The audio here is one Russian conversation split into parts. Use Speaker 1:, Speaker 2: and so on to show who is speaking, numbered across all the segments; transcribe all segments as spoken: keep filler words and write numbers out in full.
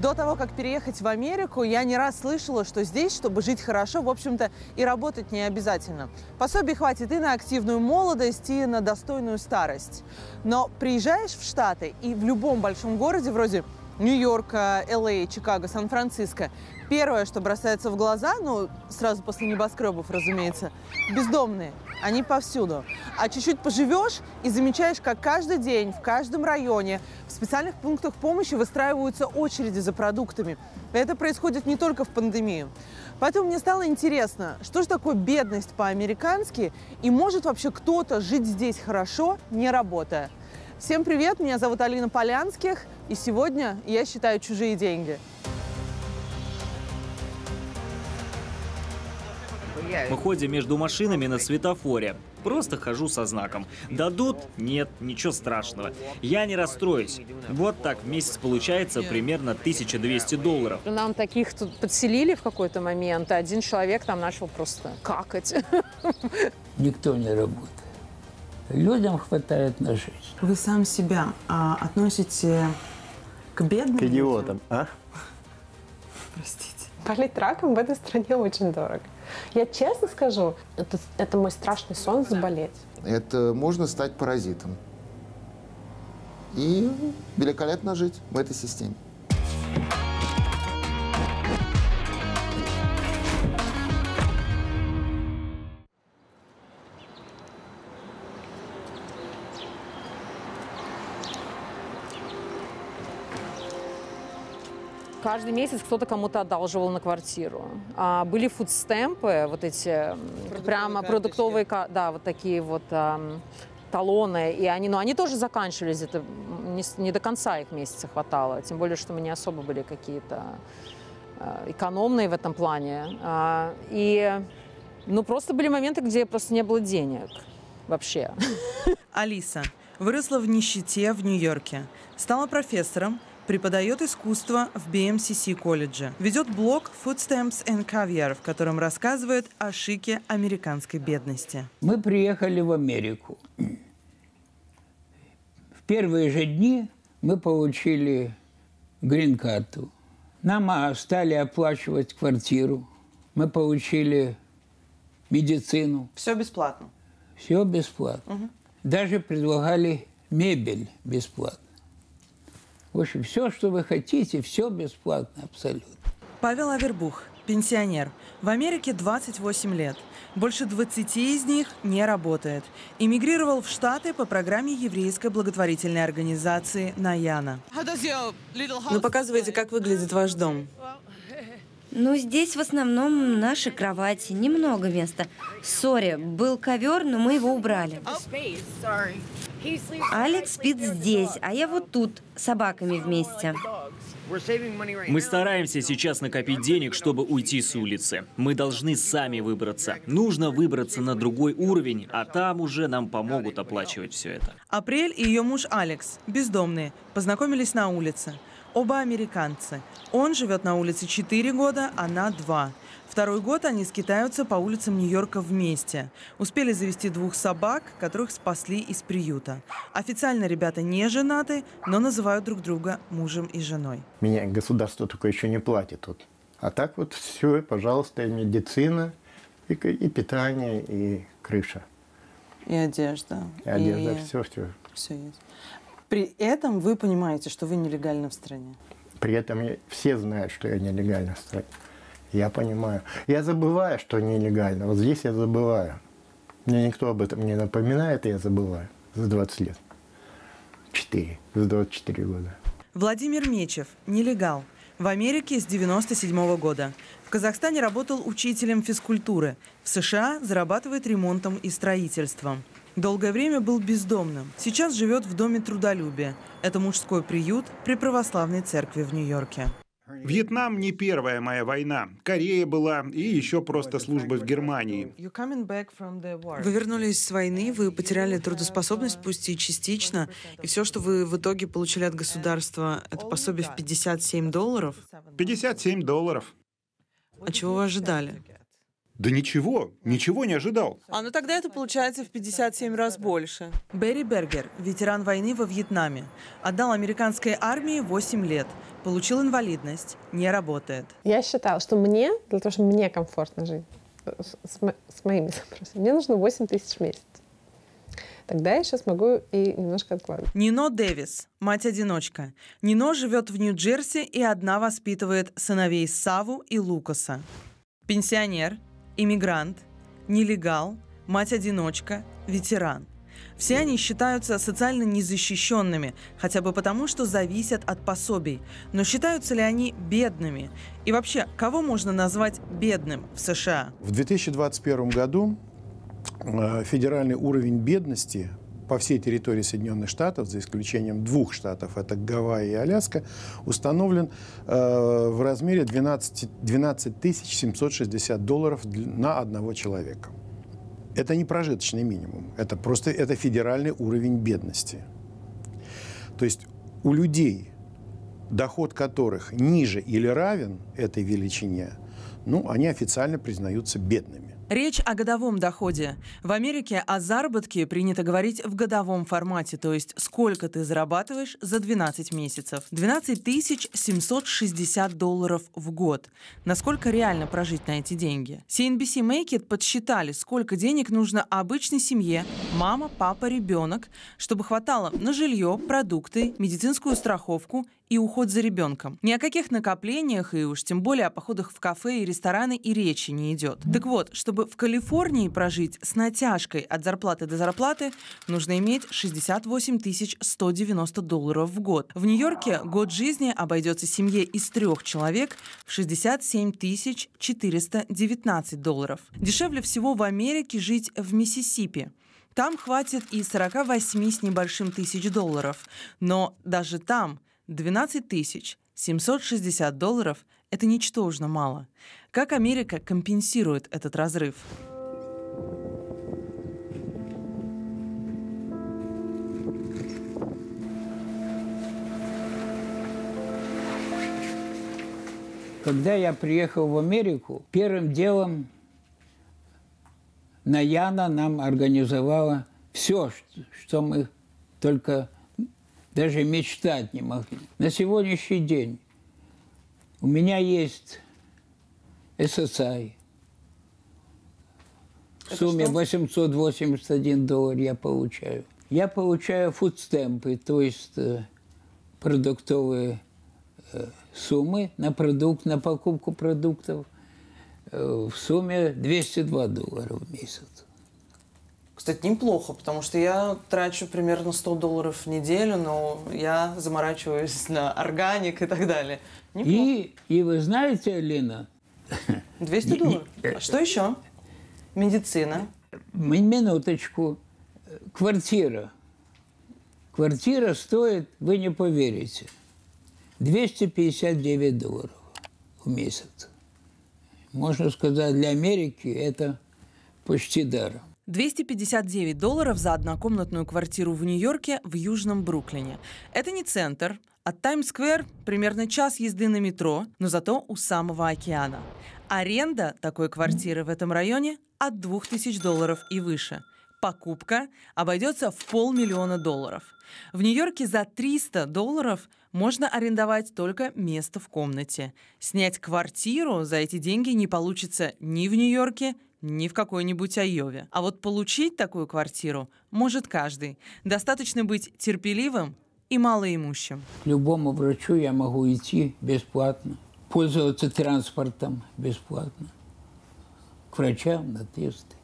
Speaker 1: До того, как переехать в Америку, я не раз слышала, что здесь, чтобы жить хорошо, в общем-то, и работать не обязательно. Пособий хватит и на активную молодость, и на достойную старость. Но приезжаешь в Штаты, и в любом большом городе, вроде Нью-Йорка, Эл Эй, Чикаго, Сан-Франциско, первое, что бросается в глаза, ну, сразу после небоскребов, разумеется, бездомные. Они повсюду. А чуть-чуть поживешь и замечаешь, как каждый день в каждом районе в специальных пунктах помощи выстраиваются очереди за продуктами. Это происходит не только в пандемию. Поэтому мне стало интересно, что же такое бедность по-американски, и может вообще кто-то жить здесь хорошо, не работая. Всем привет, меня зовут Алина Полянских, и сегодня я считаю чужие деньги.
Speaker 2: Мы ходим между машинами на светофоре. Просто хожу со знаком. Дадут? Нет, ничего страшного. Я не расстроюсь. Вот так в месяц получается примерно тысяча двести долларов.
Speaker 3: Нам таких тут подселили в какой-то момент, и один человек там начал просто какать.
Speaker 4: Никто не работает. Людям хватает на жизнь.
Speaker 1: Вы сам себя а, относите к бедным?
Speaker 5: К идиотам, а?
Speaker 1: Простите.
Speaker 6: Болеть раком в этой стране очень дорого. Я честно скажу, это, это мой страшный сон заболеть.
Speaker 7: Это можно стать паразитом и великолепно жить в этой системе.
Speaker 3: Каждый месяц кто-то кому-то одалживал на квартиру. А, были фудстемпы, вот эти продуктовые прямо карточки. Продуктовые, да, вот такие вот а, талоны. И они, ну, они тоже заканчивались, это не, не до конца их месяца хватало. Тем более, что мы не особо были какие-то а, экономные в этом плане. А, и, ну, просто были моменты, где просто не было денег вообще.
Speaker 1: Алиса выросла в нищете в Нью-Йорке, стала профессором, преподает искусство в Би Эм Си Си колледже. Ведет блог Food Stamps and Caviar, в котором рассказывает о шике американской бедности.
Speaker 4: Мы приехали в Америку. В первые же дни мы получили грин-карту. Нам стали оплачивать квартиру. Мы получили медицину.
Speaker 1: Все бесплатно?
Speaker 4: Все бесплатно. Угу. Даже предлагали мебель бесплатно. В общем, все, что вы хотите, все бесплатно абсолютно.
Speaker 1: Павел Авербух, пенсионер. В Америке двадцать восемь лет. Больше двадцати из них не работает. Эмигрировал в Штаты по программе еврейской благотворительной организации «Наяна». Ну, показывайте, как выглядит ваш дом.
Speaker 8: Ну, здесь в основном наши кровати, немного места. Сори, был ковер, но мы его убрали. Алекс спит здесь, а я вот тут с собаками вместе.
Speaker 2: Мы стараемся сейчас накопить денег, чтобы уйти с улицы. Мы должны сами выбраться. Нужно выбраться на другой уровень, а там уже нам помогут оплачивать все это.
Speaker 1: Апрель и ее муж Алекс, бездомные, познакомились на улице. Оба американцы. Он живет на улице четыре года, она два. Второй год они скитаются по улицам Нью-Йорка вместе. Успели завести двух собак, которых спасли из приюта. Официально ребята не женаты, но называют друг друга мужем и женой.
Speaker 5: Меня государство только еще не платит тут. А так вот все, пожалуйста, и медицина, и, и питание, и крыша.
Speaker 1: И одежда.
Speaker 5: И одежда,
Speaker 1: и...
Speaker 5: все, все.
Speaker 1: Все есть. При этом вы понимаете, что вы нелегально в стране?
Speaker 5: При этом я, все знают, что я нелегально в стране. Я понимаю. Я забываю, что нелегально. Вот здесь я забываю. Мне никто об этом не напоминает, и я забываю. За двадцать лет. Четыре. За двадцать четыре года.
Speaker 1: Владимир Мечев. Нелегал. В Америке с девяносто седьмого года. В Казахстане работал учителем физкультуры. В США зарабатывает ремонтом и строительством. Долгое время был бездомным. Сейчас живет в Доме трудолюбия. Это мужской приют при православной церкви в Нью-Йорке.
Speaker 9: Вьетнам не первая моя война. Корея была и еще просто служба в Германии.
Speaker 1: Вы вернулись с войны, вы потеряли трудоспособность, пусть и частично, и все, что вы в итоге получили от государства, это пособие в пятьдесят семь долларов?
Speaker 9: пятьдесят семь долларов.
Speaker 1: А чего вы ожидали?
Speaker 9: Да ничего, ничего не ожидал.
Speaker 1: А ну тогда это получается в пятьдесят семь раз больше. Берри Бергер, ветеран войны во Вьетнаме. Отдал американской армии восемь лет. Получил инвалидность. Не работает.
Speaker 6: Я считала, что мне, для того, чтобы мне комфортно жить с, мо с моими запросами, мне нужно восемь тысяч в месяц. Тогда я сейчас могу и немножко откладывать.
Speaker 1: Нино Дэвис, мать-одиночка. Нино живет в Нью-Джерси и одна воспитывает сыновей Саву и Лукаса. Пенсионер, иммигрант, нелегал, мать-одиночка, ветеран. Все они считаются социально незащищенными, хотя бы потому, что зависят от пособий. Но считаются ли они бедными? И вообще, кого можно назвать бедным в США?
Speaker 10: В две тысячи двадцать первом году федеральный уровень бедности по всей территории Соединенных Штатов, за исключением двух штатов, это Гавайи и Аляска, установлен э, в размере двенадцать тысяч семьсот шестьдесят долларов на одного человека. Это не прожиточный минимум, это просто это федеральный уровень бедности. То есть у людей, доход которых ниже или равен этой величине, ну, они официально признаются бедными.
Speaker 1: Речь о годовом доходе. В Америке о заработке принято говорить в годовом формате, то есть сколько ты зарабатываешь за двенадцать месяцев. двенадцать тысяч семьсот шестьдесят долларов в год. Насколько реально прожить на эти деньги? си эн би си Make It подсчитали, сколько денег нужно обычной семье, мама, папа, ребенок, чтобы хватало на жилье, продукты, медицинскую страховку и уход за ребенком. Ни о каких накоплениях и уж тем более о походах в кафе и рестораны и речи не идет. Так вот, чтобы в Калифорнии прожить с натяжкой от зарплаты до зарплаты, нужно иметь шестьдесят восемь тысяч сто девяносто долларов в год. В Нью-Йорке год жизни обойдется семье из трех человек в шестьдесят семь тысяч четыреста девятнадцать долларов. Дешевле всего в Америке жить в Миссисипи. Там хватит и сорока восьми с небольшим тысяч долларов. Но даже там двенадцать тысяч семьсот шестьдесят долларов – это ничтожно мало. Как Америка компенсирует этот разрыв?
Speaker 4: Когда я приехал в Америку, первым делом Наяна нам организовала все, что мы только даже мечтать не могли. На сегодняшний день у меня есть эс эс ай. В сумме восемьсот восемьдесят один доллар я получаю. Я получаю фудстемпы, то есть э, продуктовые э, суммы на продукт, на покупку продуктов э, в сумме двести два доллара в месяц.
Speaker 1: Кстати, неплохо, потому что я трачу примерно сто долларов в неделю, но я заморачиваюсь на органик и так далее.
Speaker 4: И, и вы знаете, Алина...
Speaker 1: двести долларов? А что еще? Медицина.
Speaker 4: Минуточку. Квартира. Квартира стоит, вы не поверите, двести пятьдесят девять долларов в месяц. Можно сказать, для Америки это почти даром.
Speaker 1: двести пятьдесят девять долларов за однокомнатную квартиру в Нью-Йорке в Южном Бруклине. Это не центр. От Таймс-сквер примерно час езды на метро, но зато у самого океана. Аренда такой квартиры в этом районе от двух тысяч долларов и выше. Покупка обойдется в полмиллиона долларов. В Нью-Йорке за триста долларов можно арендовать только место в комнате. Снять квартиру за эти деньги не получится ни в Нью-Йорке, ни в какой-нибудь Айове. А вот получить такую квартиру может каждый. Достаточно быть терпеливым и малоимущим.
Speaker 4: К любому врачу я могу идти бесплатно, пользоваться транспортом бесплатно, к врачам на тесты.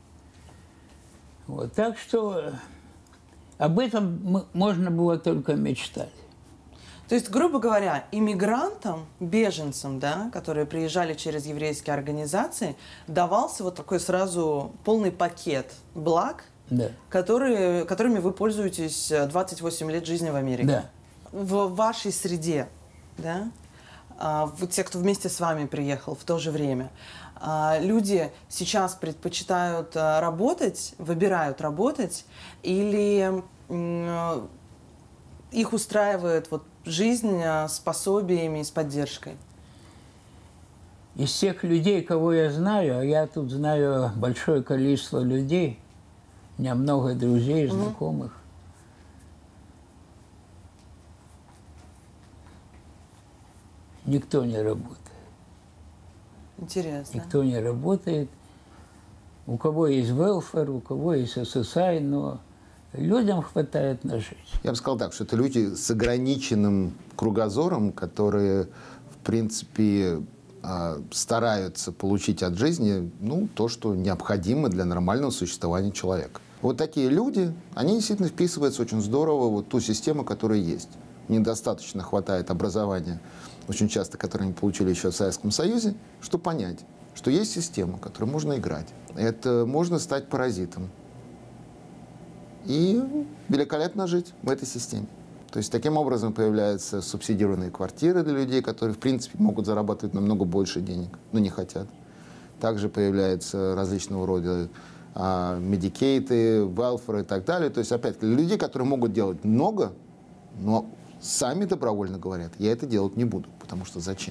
Speaker 4: Вот. Так что об этом можно было только мечтать.
Speaker 1: То есть, грубо говоря, иммигрантам, беженцам, да, которые приезжали через еврейские организации, давался вот такой сразу полный пакет благ,
Speaker 4: да,
Speaker 1: которые, которыми вы пользуетесь двадцать восемь лет жизни в Америке.
Speaker 4: Да.
Speaker 1: В вашей среде, да, те, кто вместе с вами приехал в то же время, люди сейчас предпочитают работать, выбирают работать, или их устраивает вот жизнь с пособиями и с поддержкой?
Speaker 4: Из тех людей, кого я знаю, а я тут знаю большое количество людей, у меня много друзей, знакомых, никто не работает.
Speaker 1: Интересно.
Speaker 4: Никто не работает. У кого есть welfare, у кого есть эс эс ай, но людям хватает на жизнь.
Speaker 7: Я бы сказал так, что это люди с ограниченным кругозором, которые, в принципе, стараются получить от жизни, ну, то, что необходимо для нормального существования человека. Вот такие люди, они действительно вписываются очень здорово в вот ту систему, которая есть. Недостаточно хватает образования, очень часто, которое они получили еще в Советском Союзе, чтобы понять, что есть система, которой можно играть. Это можно стать паразитом и великолепно жить в этой системе. То есть таким образом появляются субсидированные квартиры для людей, которые, в принципе, могут зарабатывать намного больше денег, но не хотят. Также появляются различного рода а, медикейты, велферы и так далее. То есть, опять, люди, которые могут делать много, но сами добровольно говорят, я это делать не буду, потому что зачем?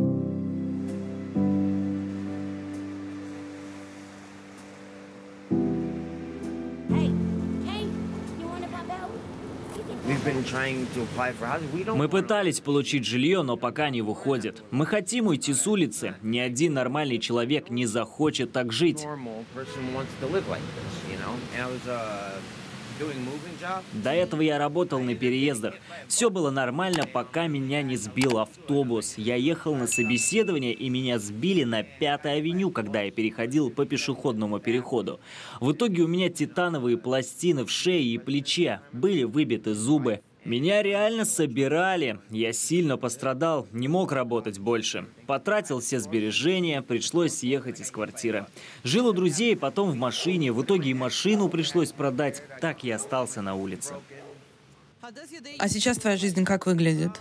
Speaker 2: Мы пытались получить жилье, но пока не выходит. Мы хотим уйти с улицы. Ни один нормальный человек не захочет так жить. До этого я работал на переездах. Все было нормально, пока меня не сбил автобус. Я ехал на собеседование, и меня сбили на Пятой авеню, когда я переходил по пешеходному переходу. В итоге у меня титановые пластины в шее и плече, были выбиты зубы. Меня реально собирали. Я сильно пострадал, не мог работать больше. Потратил все сбережения, пришлось съехать из квартиры. Жил у друзей, потом в машине. В итоге и машину пришлось продать. Так я остался на улице.
Speaker 1: А сейчас твоя жизнь как выглядит?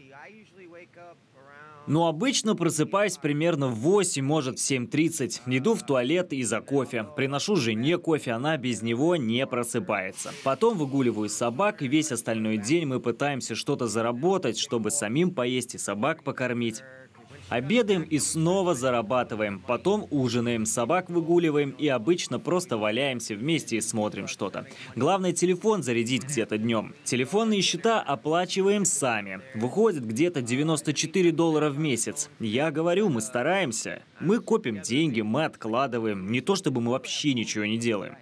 Speaker 2: Ну, обычно просыпаюсь примерно в восемь, может в семь тридцать. Иду в туалет и за кофе. Приношу жене кофе, она без него не просыпается. Потом выгуливаю собак, и весь остальной день мы пытаемся что-то заработать, чтобы самим поесть и собак покормить. Обедаем и снова зарабатываем. Потом ужинаем, собак выгуливаем и обычно просто валяемся вместе и смотрим что-то. Главное, телефон зарядить где-то днем. Телефонные счета оплачиваем сами. Выходит где-то девяносто четыре доллара в месяц. Я говорю, мы стараемся. Мы копим деньги, мы откладываем. Не то чтобы мы вообще ничего не делаем.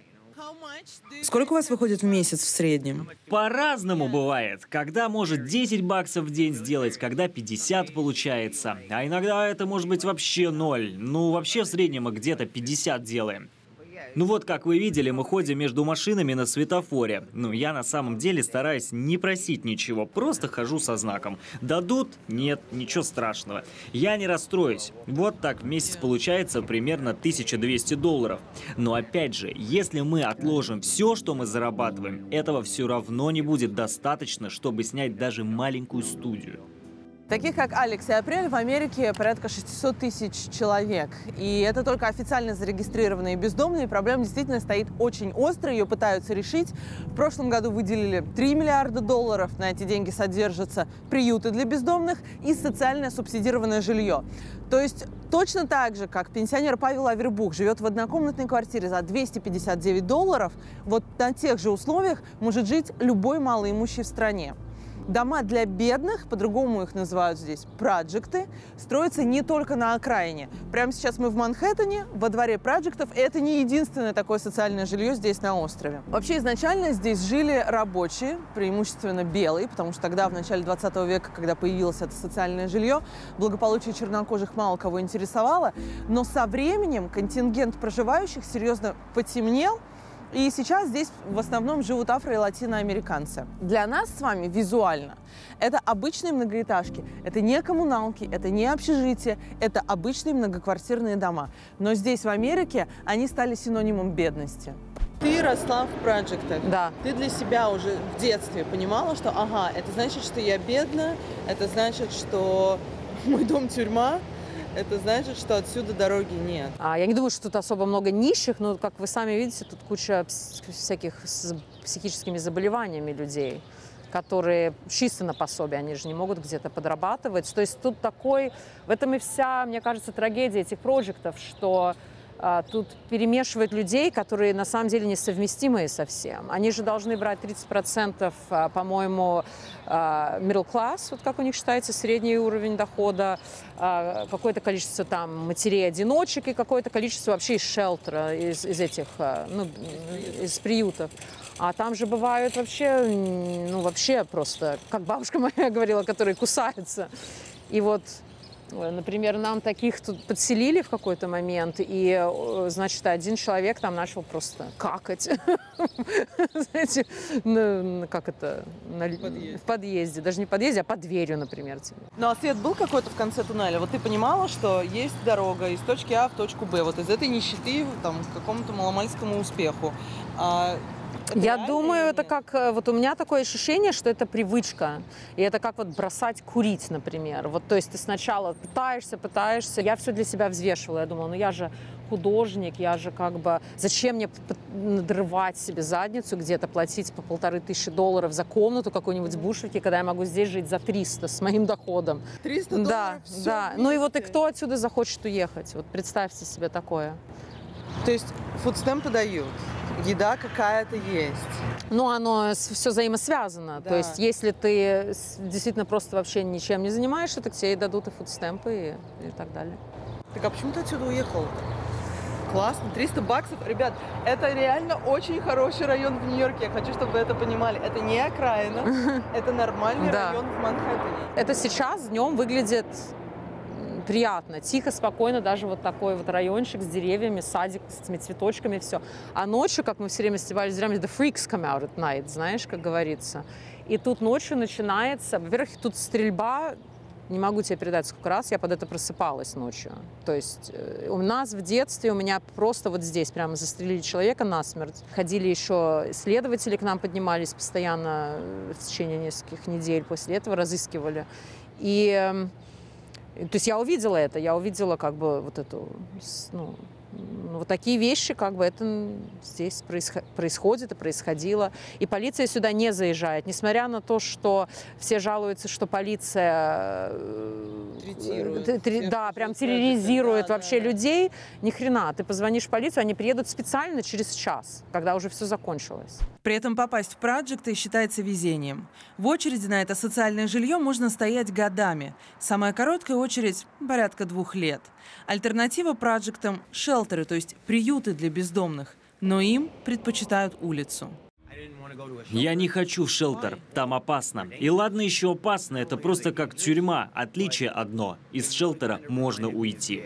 Speaker 1: Сколько у вас выходит в месяц в среднем?
Speaker 2: По-разному бывает. Когда может десять баксов в день сделать, когда пятьдесят получается. А иногда это может быть вообще ноль. Ну, вообще в среднем мы где-то пятьдесят делаем. Ну вот, как вы видели, мы ходим между машинами на светофоре. Ну, я на самом деле стараюсь не просить ничего, просто хожу со знаком. Дадут? Нет, ничего страшного. Я не расстроюсь. Вот так в месяц получается примерно тысяча двести долларов. Но опять же, если мы отложим все, что мы зарабатываем, этого все равно не будет достаточно, чтобы снять даже маленькую студию.
Speaker 1: Таких, как Алекс и Апрель, в Америке порядка шестисот тысяч человек. И это только официально зарегистрированные бездомные. Проблема действительно стоит очень остро, ее пытаются решить. В прошлом году выделили три миллиарда долларов. На эти деньги содержатся приюты для бездомных и социально субсидированное жилье. То есть точно так же, как пенсионер Павел Авербух живет в однокомнатной квартире за двести пятьдесят девять долларов, вот на тех же условиях может жить любой малоимущий в стране. Дома для бедных, по-другому их называют здесь, проджекты, строятся не только на окраине. Прямо сейчас мы в Манхэттене, во дворе проджектов, и это не единственное такое социальное жилье здесь на острове. Вообще изначально здесь жили рабочие, преимущественно белые, потому что тогда, в начале двадцатого века, когда появилось это социальное жилье, благополучие чернокожих мало кого интересовало, но со временем контингент проживающих серьезно потемнел. И сейчас здесь в основном живут афро- и латиноамериканцы. Для нас с вами визуально это обычные многоэтажки, это не коммуналки, это не общежитие, это обычные многоквартирные дома. Но здесь, в Америке, они стали синонимом бедности. Ты росла в проджектах.
Speaker 3: Да.
Speaker 1: Ты для себя уже в детстве понимала, что ага, это значит, что я бедна, это значит, что мой дом тюрьма. Это значит, что отсюда дороги нет.
Speaker 3: А, я не думаю, что тут особо много нищих, но, как вы сами видите, тут куча всяких с психическими заболеваниями людей, которые чисто на пособие, они же не могут где-то подрабатывать. То есть тут такой, в этом и вся, мне кажется, трагедия этих проектов, что а, тут перемешивают людей, которые на самом деле несовместимые совсем. Они же должны брать тридцать процентов, а, по-моему, а, middle class, вот как у них считается, средний уровень дохода, а, какое-то количество там матерей-одиночек и какое-то количество вообще из шелтера, из, из этих, а, ну, из приютов. А там же бывают вообще, ну, вообще просто, как бабушка моя говорила, которые кусаются. И вот, например, нам таких тут подселили в какой-то момент, и, значит, один человек там начал просто какать. Знаете, как это? В подъезде. Даже не в подъезде, а под дверью, например.
Speaker 1: Ну, а свет был какой-то в конце туннеля? Вот ты понимала, что есть дорога из точки А в точку Б, вот из этой нищеты там, к какому-то маломальскому успеху.
Speaker 3: Это Я думаю, это как, вот у меня такое ощущение, что это привычка. И это как вот бросать курить, например. Вот, то есть ты сначала пытаешься, пытаешься. Я все для себя взвешивала. Я думала, ну я же художник, я же как бы... Зачем мне надрывать себе задницу где-то, платить по полторы тысячи долларов за комнату какой-нибудь в Бушвике, когда я могу здесь жить за триста с моим доходом?
Speaker 1: триста долларов?
Speaker 3: Да, да. Ну и вот и кто отсюда захочет уехать? Вот представьте себе такое.
Speaker 1: То есть фудстемпы дают? Еда какая-то есть.
Speaker 3: Ну, оно все взаимосвязано. Да. То есть, если ты действительно просто вообще ничем не занимаешься, так тебе и дадут и фудстемпы, и, и так далее.
Speaker 1: Так а почему ты отсюда уехал? Классно, триста баксов. Ребят, это реально очень хороший район в Нью-Йорке. Я хочу, чтобы вы это понимали. Это не окраина, это нормальный район в Манхэттене.
Speaker 3: Это сейчас днем выглядит приятно, тихо, спокойно, даже вот такой вот райончик с деревьями, садик с этими цветочками, все. А ночью, как мы все время стебались, the freaks come out at night, знаешь, как говорится. И тут ночью начинается, во-первых, тут стрельба, не могу тебе передать, сколько раз я под это просыпалась ночью. То есть у нас в детстве, у меня просто вот здесь прямо застрелили человека насмерть. Ходили еще следователи, к нам поднимались постоянно в течение нескольких недель, после этого разыскивали. И то есть я увидела это, я увидела как бы вот эту, ну, вот такие вещи, как бы это здесь происходит и происходило. И полиция сюда не заезжает, несмотря на то, что все жалуются, что полиция
Speaker 1: Третирует.
Speaker 3: Три, да, прям терроризирует да, вообще да, людей. Ни хрена, ты позвонишь в полицию, они приедут специально через час, когда уже все закончилось.
Speaker 1: При этом попасть в проекты считается везением. В очереди на это социальное жилье можно стоять годами. Самая короткая очередь – порядка двух лет. Альтернатива проектам – шелтеры, то есть приюты для бездомных. Но им предпочитают улицу.
Speaker 2: Я не хочу в шелтер, там опасно. И ладно еще опасно, это просто как тюрьма. Отличие одно – из шелтера можно уйти.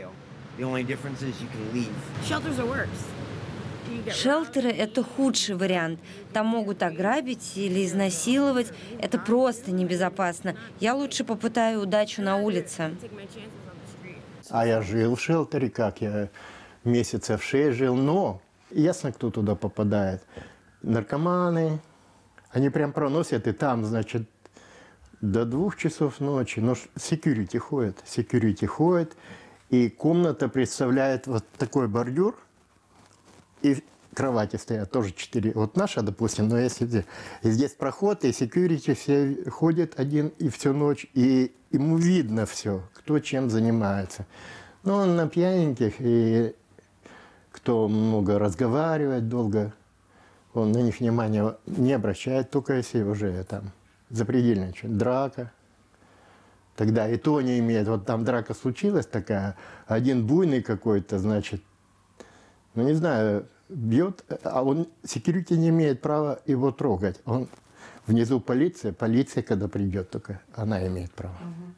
Speaker 8: Шелтеры – это худший вариант. Там могут ограбить или изнасиловать. Это просто небезопасно. Я лучше попытаю удачу на улице.
Speaker 5: А я жил в шелтере, как я месяцев шесть жил, но ясно, кто туда попадает. Наркоманы, они прям проносят, и там, значит, до двух часов ночи. Но секьюрити ходит, секьюрити ходит, и комната представляет вот такой бордюр, и кровати стоят тоже четыре. Вот наша, допустим, но если здесь, и здесь проход, и секьюрити все ходят один и всю ночь, и ему видно все, кто чем занимается. Но он на пьяненьких, и кто много разговаривает долго, он на них внимания не обращает, только если уже там запредельно что-то, драка. Тогда и то не имеет. Вот там драка случилась такая, один буйный какой-то, значит, ну не знаю, бьет, а он, секьюрити не имеет права его трогать. Он, внизу полиция, полиция, когда придет только, она имеет право.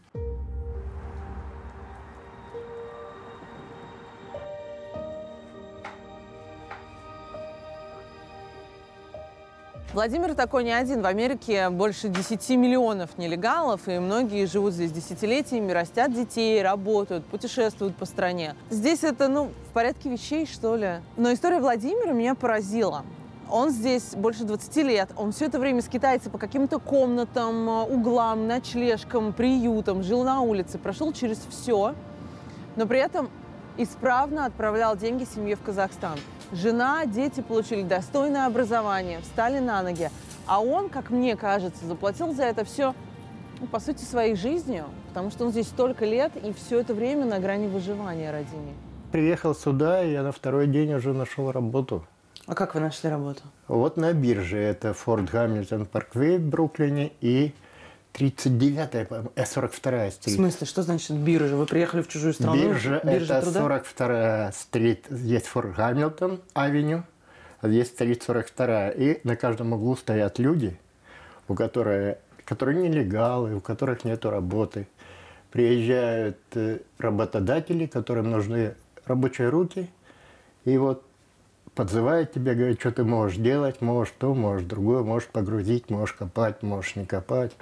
Speaker 1: Владимир такой не один. В Америке больше десяти миллионов нелегалов, и многие живут здесь десятилетиями, растят детей, работают, путешествуют по стране. Здесь это, ну, в порядке вещей, что ли. Но история Владимира меня поразила. Он здесь больше двадцати лет. Он все это время скитается по каким-то комнатам, углам, ночлежкам, приютам, жил на улице, прошел через все, но при этом исправно отправлял деньги семье в Казахстан. Жена, дети получили достойное образование, встали на ноги, А он, как мне кажется, заплатил за это все, ну, по сути, своей жизнью, потому что он здесь столько лет и все это время на грани выживания ради них.
Speaker 5: Приехал сюда, и я на второй день уже нашел работу.
Speaker 1: А как вы нашли работу?
Speaker 5: Вот на бирже. Это Форт Гамильтон Парквей в Бруклине и тридцать девятая, по-моему, сорок вторая стрит.
Speaker 1: В смысле, что значит биржа? Вы приехали в чужую страну?
Speaker 5: Биржа,
Speaker 1: Биржа
Speaker 5: это
Speaker 1: труда?
Speaker 5: сорок вторая стрит. Есть Форт Гамильтон авеню, а есть стрит сорок вторая. И на каждом углу стоят люди, у которых, которые нелегалы, у которых нет работы. Приезжают работодатели, которым нужны рабочие руки, и вот подзывают тебя, говорят, что ты можешь делать, можешь то, можешь другое, можешь погрузить, можешь копать, можешь не копать.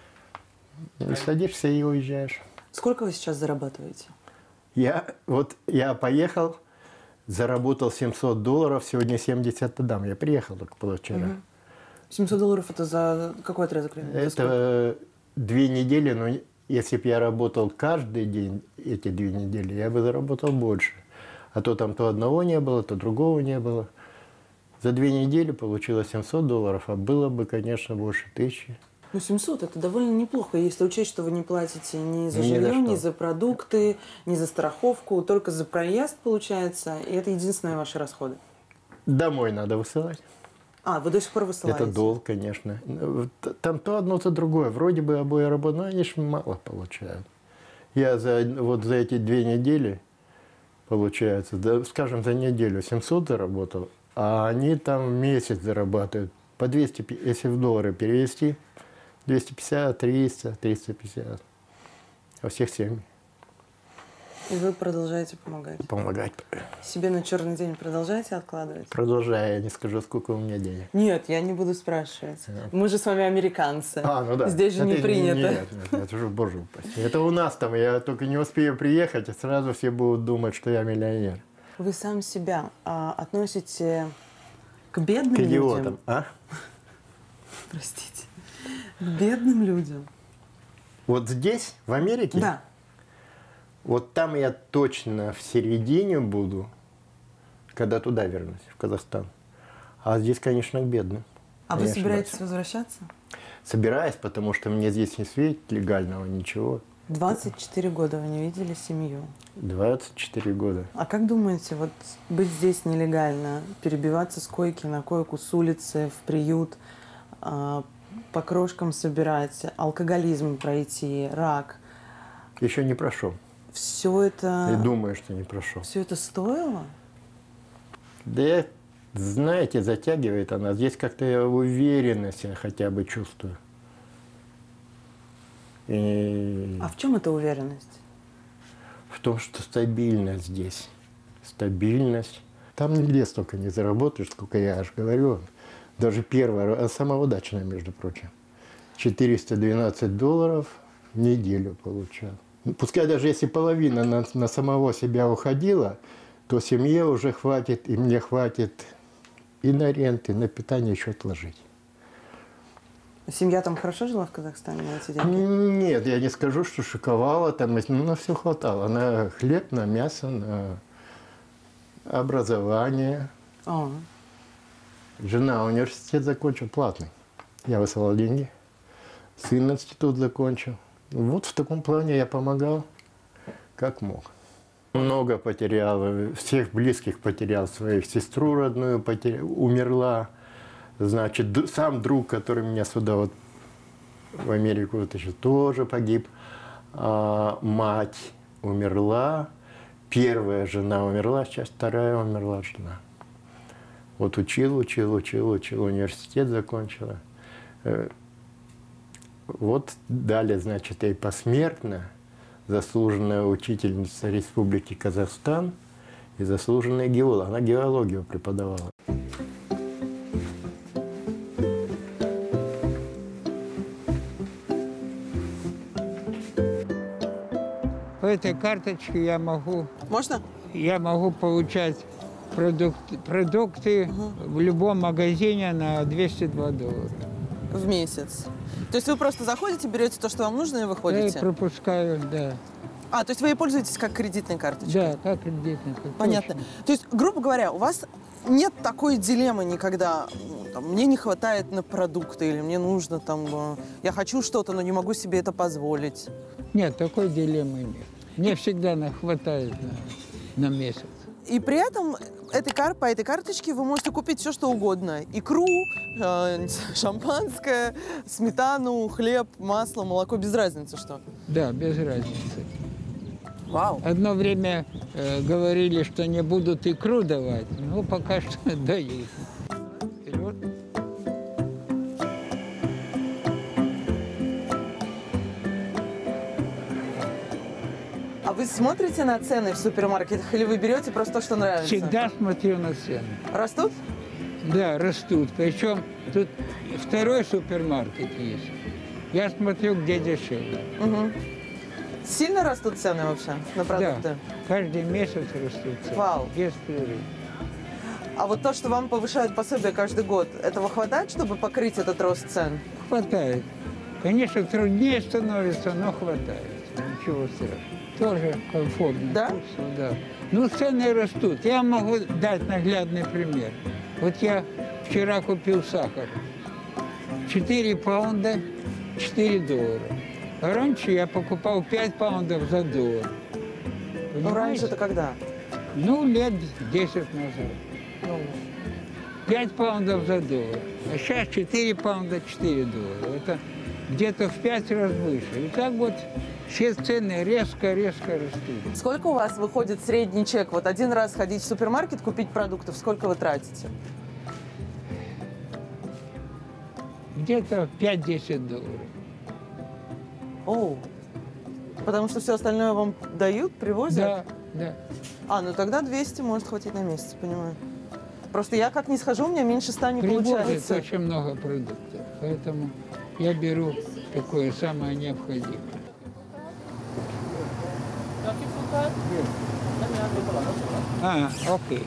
Speaker 5: И садишься и уезжаешь.
Speaker 1: Сколько вы сейчас зарабатываете?
Speaker 5: Я вот я поехал, заработал семьсот долларов, сегодня семьдесят отдам. Я приехал только позавчера.
Speaker 1: Угу. семьсот долларов это за какой отрезок времени?
Speaker 5: Это две недели, но если бы я работал каждый день эти две недели, я бы заработал больше. А то там то одного не было, то другого не было. За две недели получилось семьсот долларов, а было бы, конечно, больше тысячи.
Speaker 1: Ну, семьсот – это довольно неплохо, если учесть, что вы не платите ни за
Speaker 5: Ни
Speaker 1: жилье,
Speaker 5: за что.
Speaker 1: ни за продукты, ни за страховку, только за проезд, получается, и это единственные ваши расходы.
Speaker 5: Домой надо высылать.
Speaker 1: А, вы до сих пор высылаете?
Speaker 5: Это долг, конечно. Там то одно, то другое. Вроде бы обои работают, но они же мало получают. Я за, вот за эти две недели, получается, да, скажем, за неделю семьсот заработал, а они там в месяц зарабатывают по двести, если в доллары перевести, двести пятьдесят, триста, триста пятьдесят. Во всех семьях.
Speaker 1: И вы продолжаете помогать?
Speaker 5: Помогать.
Speaker 1: Себе на черный день продолжаете откладывать?
Speaker 5: Продолжаю, я не скажу, сколько у меня денег.
Speaker 1: Нет, я не буду спрашивать. Yeah. Мы же с вами американцы.
Speaker 5: А, ну да.
Speaker 1: Здесь же
Speaker 5: это
Speaker 1: не принято.
Speaker 5: Нет, нет, это же, боже упаси. Это у нас там, я только не успею приехать, и сразу все будут думать, что я миллионер.
Speaker 1: Вы сам себя а, относите к бедным
Speaker 5: к идиотам,
Speaker 1: людям?
Speaker 5: А?
Speaker 1: Простите. К бедным людям.
Speaker 5: Вот здесь, в Америке?
Speaker 1: Да.
Speaker 5: Вот там я точно в середине буду, когда туда вернусь, в Казахстан. А здесь, конечно, к бедным.
Speaker 1: А вы собираетесь возвращаться?
Speaker 5: Собираюсь, потому что мне здесь не светит легального ничего.
Speaker 1: двадцать четыре года вы не видели семью?
Speaker 5: двадцать четыре года.
Speaker 1: А как думаете, вот быть здесь нелегально, перебиваться с койки на койку, с улицы в приют, по крошкам собирать, алкоголизм пройти, рак?
Speaker 5: Еще не прошел.
Speaker 1: Все это...
Speaker 5: И думаю, что не прошел.
Speaker 1: Все это стоило?
Speaker 5: Да я, знаете, затягивает она. Здесь как-то я уверенность я хотя бы чувствую. И...
Speaker 1: А в чем эта уверенность?
Speaker 5: В том, что стабильность здесь. Стабильность. Там нигде столько не заработаешь, сколько я аж говорю. Даже первая, самая удачная, между прочим. четыреста двенадцать долларов в неделю получал. Пускай даже если половина на, на самого себя уходила, то семье уже хватит, и мне хватит и на ренты, и на питание еще отложить.
Speaker 1: Семья там хорошо жила в Казахстане на эти деньги?
Speaker 5: Нет, я не скажу, что шиковала там, ну, на все хватало. На хлеб, на мясо, на образование.
Speaker 1: О.
Speaker 5: Жена университет закончил платный. Я высылал деньги. Сын институт закончил. Вот в таком плане я помогал, как мог. Много потерял, всех близких потерял, свою сестру родную потерял, умерла. Значит, сам друг, который меня сюда вот в Америку вытащил, тоже погиб. А, мать умерла, первая жена умерла, сейчас вторая умерла жена. Вот учил, учил, учил, учил, университет закончила. Вот дали, значит, ей посмертно заслуженная учительница Республики Казахстан и заслуженная геолог. Она геологию преподавала.
Speaker 4: По этой карточке я могу...
Speaker 1: Можно?
Speaker 4: Я могу получать продукт, продукты угу. в любом магазине на двести два доллара.
Speaker 1: В месяц? То есть вы просто заходите, берете то, что вам нужно, и выходите?
Speaker 4: Я пропускаю, да.
Speaker 1: А, то есть вы пользуетесь как кредитной карточкой?
Speaker 4: Да, как кредитной.
Speaker 1: Понятно.
Speaker 4: Точно.
Speaker 1: То есть, грубо говоря, у вас нет такой дилеммы никогда. там, мне не хватает на продукты, или мне нужно там, э, я хочу что-то, но не могу себе это позволить?
Speaker 4: Нет, такой дилеммы нет. Мне всегда на- хватает на, на месяц.
Speaker 1: И при этом этой кар... по этой карточке вы можете купить все, что угодно. Икру, э, шампанское, сметану, хлеб, масло, молоко, без разницы что.
Speaker 4: Да, без разницы.
Speaker 1: Вау.
Speaker 4: Одно время э, говорили, что не будут икру давать, но пока что дают. Вперед.
Speaker 1: А вы смотрите на цены в супермаркетах или вы берете просто то, что нравится?
Speaker 4: Всегда смотрю на цены.
Speaker 1: Растут?
Speaker 4: Да, растут. Причем тут второй супермаркет есть. Я смотрю, где дешевле.
Speaker 1: Угу. Сильно растут цены вообще на продукты?
Speaker 4: Да, каждый месяц растут цены.
Speaker 1: Вау.
Speaker 4: Без перерыва.
Speaker 1: А вот то, что вам повышают пособие каждый год, этого хватает, чтобы покрыть этот рост цен?
Speaker 4: Хватает. Конечно, труднее становится, но хватает. Ничего страшного. Тоже комфортно.
Speaker 1: Да?
Speaker 4: Вкусно, да. Ну, цены растут. Я могу дать наглядный пример. Вот я вчера купил сахар. четыре паунда, четыре доллара. А раньше я покупал пять паундов за доллар.
Speaker 1: Ну, раньше это когда?
Speaker 4: Ну, лет десять назад. пять паундов за доллар. А сейчас четыре паунда, четыре доллара. Это где-то в пять раз выше. И так вот все цены резко-резко растут.
Speaker 1: Сколько у вас выходит средний чек? Вот один раз ходить в супермаркет, купить продуктов, сколько вы тратите?
Speaker 4: Где-то пять-десять долларов.
Speaker 1: Оу. Потому что все остальное вам дают, привозят?
Speaker 4: Да, да.
Speaker 1: А, ну тогда двести может хватить на месяц, понимаю. Просто я как не схожу, у меня меньше ста не
Speaker 4: Привозят
Speaker 1: получается.
Speaker 4: очень много продуктов, поэтому я беру такое самое необходимое. А, окей.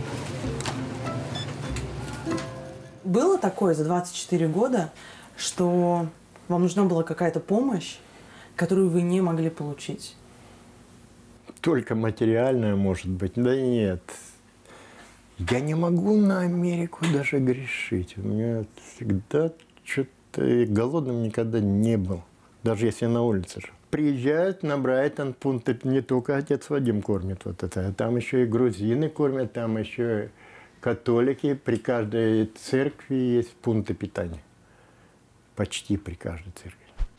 Speaker 1: Было такое за двадцать четыре года, что вам нужна была какая-то помощь, которую вы не могли получить?
Speaker 5: Только материальная, может быть. Да нет. Я не могу на Америку даже грешить. У меня всегда что-то... Голодным никогда не был. Даже если на улице же. Приезжают на Брайтон пункты, не только отец Вадим кормит вот это, там еще и грузины кормят, там еще и католики. При каждой церкви есть пункты питания. Почти при каждой церкви.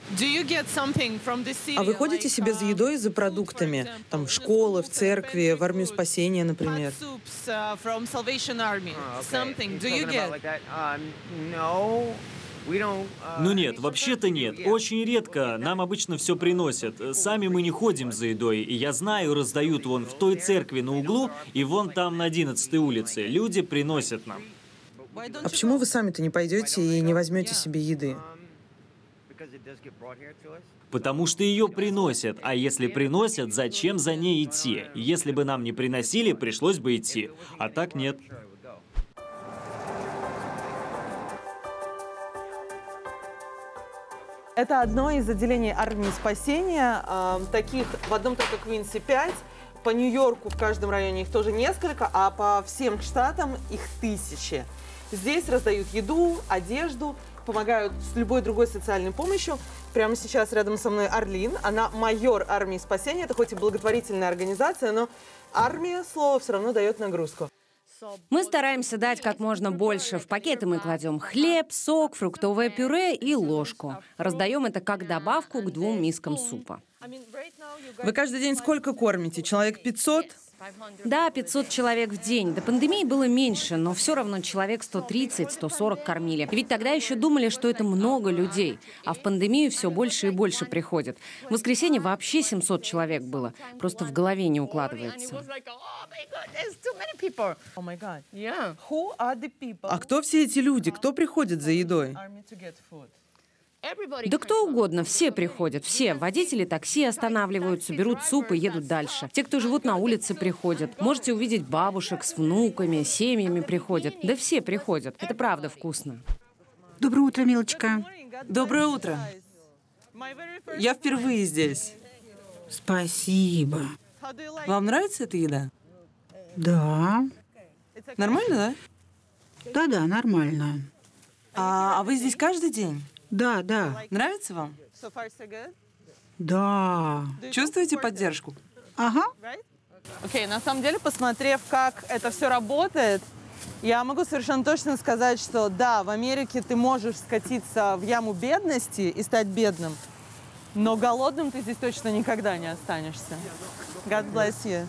Speaker 1: А вы ходите себе за едой, за продуктами? Там в школы, в церкви, в армию спасения, например?
Speaker 2: Ну нет, вообще-то нет. Очень редко. Нам обычно все приносят. Сами мы не ходим за едой. И я знаю, раздают вон в той церкви на углу и вон там на одиннадцатой улице. Люди приносят нам.
Speaker 1: А почему вы сами-то не пойдете и не возьмете себе еды?
Speaker 2: Потому что ее приносят. А если приносят, зачем за ней идти? Если бы нам не приносили, пришлось бы идти. А так нет.
Speaker 1: Это одно из отделений армии спасения. Э, таких в одном только Квинсе пять. По Нью-Йорку в каждом районе их тоже несколько, а по всем штатам их тысячи. Здесь раздают еду, одежду, помогают с любой другой социальной помощью. Прямо сейчас рядом со мной Арлин. Она майор армии спасения. Это хоть и благотворительная организация, но армия, слово, все равно дает нагрузку.
Speaker 8: Мы стараемся дать как можно больше. В пакеты мы кладем хлеб, сок, фруктовое пюре и ложку. Раздаем это как добавку к двум мискам супа.
Speaker 1: Вы каждый день сколько кормите? Человек пятьсот?
Speaker 8: Да, пятьсот человек в день. До пандемии было меньше, но все равно человек сто тридцать - сто сорок кормили. Ведь тогда еще думали, что это много людей. А в пандемию все больше и больше приходит. В воскресенье вообще семьсот человек было. Просто в голове не укладывается.
Speaker 1: А кто все эти люди? Кто приходит за едой?
Speaker 8: Да кто угодно, все приходят, все. Водители такси останавливаются, берут суп и едут дальше. Те, кто живут на улице, приходят. Можете увидеть бабушек с внуками, семьями приходят. Да все приходят. Это правда вкусно.
Speaker 11: Доброе утро, милочка.
Speaker 1: Доброе утро. Я впервые здесь.
Speaker 11: Спасибо.
Speaker 1: Вам нравится эта еда?
Speaker 11: Да.
Speaker 1: Нормально, да?
Speaker 11: Да-да, нормально.
Speaker 1: А, а вы здесь каждый день?
Speaker 11: Да, да,
Speaker 1: Нравится вам?
Speaker 11: да.
Speaker 1: Чувствуете поддержку?
Speaker 11: Ага.
Speaker 1: Окей, на самом деле, посмотрев, как это все работает, я могу совершенно точно сказать, что да, в Америке ты можешь скатиться в яму бедности и стать бедным, но голодным ты здесь точно никогда не останешься. God bless you.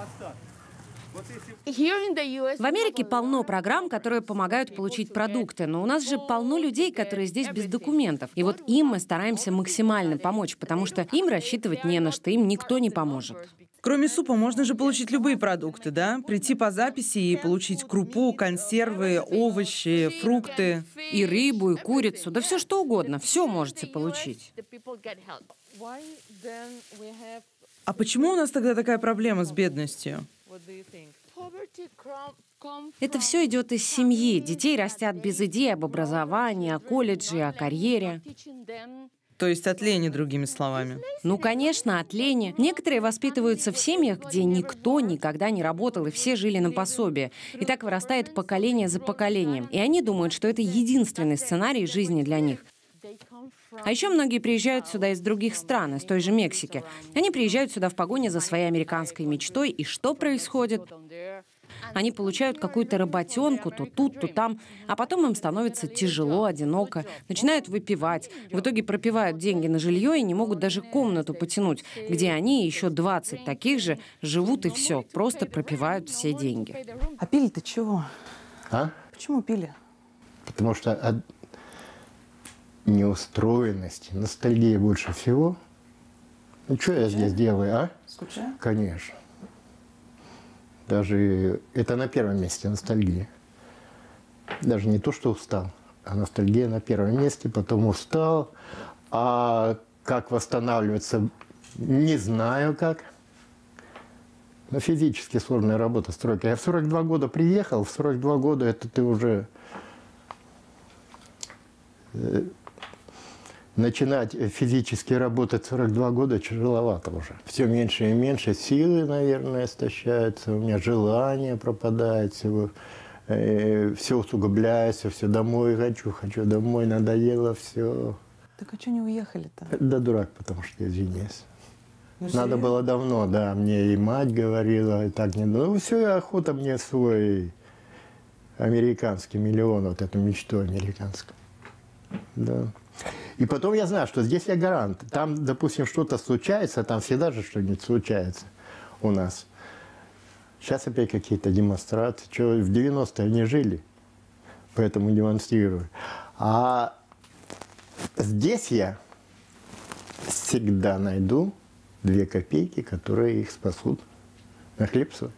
Speaker 8: В Америке полно программ, которые помогают получить продукты, но у нас же полно людей, которые здесь без документов. И вот им мы стараемся максимально помочь, потому что им рассчитывать не на что, им никто не поможет.
Speaker 1: Кроме супа можно же получить любые продукты, да? Прийти по записи и получить крупу, консервы, овощи, фрукты.
Speaker 8: И рыбу, и курицу, да все что угодно, все можете получить.
Speaker 1: А почему у нас тогда такая проблема с бедностью?
Speaker 8: Это все идет из семьи. Детей растят без идей об образовании, о колледже, о карьере.
Speaker 1: То есть от лени, другими словами.
Speaker 8: Ну, конечно, от лени. Некоторые воспитываются в семьях, где никто никогда не работал, и все жили на пособие. И так вырастает поколение за поколением. И они думают, что это единственный сценарий жизни для них. А еще многие приезжают сюда из других стран, из той же Мексики. Они приезжают сюда в погоне за своей американской мечтой. И что происходит? Они получают какую-то работенку то тут, то там, а потом им становится тяжело, одиноко, начинают выпивать, в итоге пропивают деньги на жилье и не могут даже комнату потянуть, где они и еще двадцать таких же живут и все, просто пропивают все деньги.
Speaker 1: А пили-то чего?
Speaker 5: А?
Speaker 1: Почему пили?
Speaker 5: Потому что от неустроенности, ностальгии больше всего. Ну, что я здесь делаю, а?
Speaker 1: Скучаю?
Speaker 5: Конечно. Даже это на первом месте ностальгия. Даже не то, что устал, а ностальгия на первом месте, потом устал. А как восстанавливаться, не знаю как. Но физически сложная работа, стройка. Я в сорок два года приехал, в сорок два года это ты уже... Начинать физически работать сорок два года тяжеловато уже. Все меньше и меньше силы, наверное, истощаются, у меня желание пропадает, все, э, все усугубляется, все домой хочу, хочу домой, надоело все.
Speaker 1: Так а что не уехали-то?
Speaker 5: Да дурак, потому что извиняюсь.
Speaker 1: Ну,
Speaker 5: Надо
Speaker 1: серьезно?
Speaker 5: было давно, да, мне и мать говорила, и так не... Ну все, охота мне свой американский миллион, вот эту мечту американскую. Да. И потом я знаю, что здесь я гарант. Там, допустим, что-то случается, там всегда же что-нибудь случается у нас. Сейчас опять какие-то демонстрации. Что, в девяностые они жили, поэтому демонстрирую. А здесь я всегда найду две копейки, которые их спасут на хлеб свой.